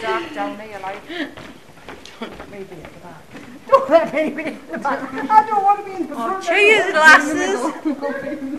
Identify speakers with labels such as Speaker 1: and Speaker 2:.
Speaker 1: dark down here, like.
Speaker 2: Maybe at the back. Don't let me be in the back. I don't want to be in the front.
Speaker 1: Oh, cheers, lasses.